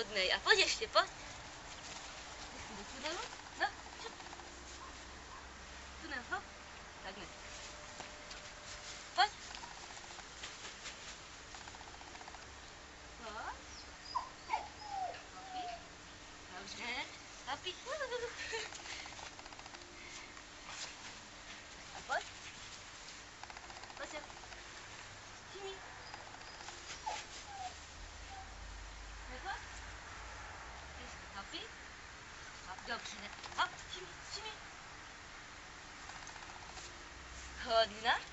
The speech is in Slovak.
hodnej. A pojď ještě, pojď. Do tunelu? No, čup. Tunel, hop. Takhle. Pojď. Pojď. Hopi. Dobře. Hopi. A pojď. Pojď sem. Všimni. Nepojď. Hopi. Hop, dobře. Hop, všimni, všimni. Hodina.